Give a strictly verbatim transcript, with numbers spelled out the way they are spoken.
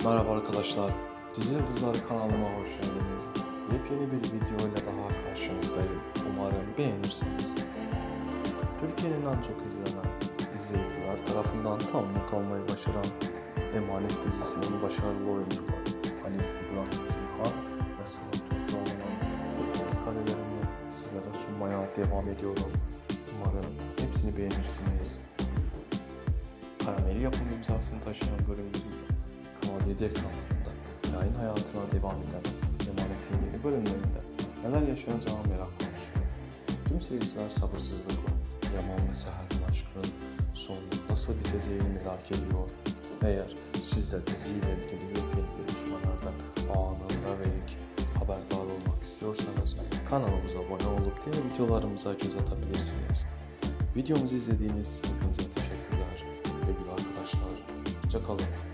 Merhaba arkadaşlar, Dizi Yıldızları kanalıma hoş geldiniz. Yepyeni bir video ile daha karşınızdayım. Umarım beğenirsiniz. Türkiye'nin en çok izlenen izleyiciler tarafından tanınık olmayı başaran Emanet dizisinin başarılı oyuncuları Halil İbrahim Ceyhan ve Sıla Türkoğlu'nun karelerini sizlere sunmaya devam ediyorum. Umarım hepsini beğenirsiniz. Karameli yapım imzasını taşıyan bölümümüzde Kanal yedi ekranlarında yayın hayatına devam eden Emanet'in yeni bölümlerinde neler yaşanacağını merak konusuyum. Tüm seyirciler sabırsızlıkla Yaman ve Seher'in aşkının sonu nasıl biteceğini merak ediyor. Eğer siz de diziyle ilgili yepyeni gelişmelerden anında ve ilk haberdar olmak istiyorsanız kanalımıza abone olup diğer videolarımıza göz atabilirsiniz. Videomuzu izlediğiniz için hepinize teşekkürler. Sevgili arkadaşlar, hoşça kalın.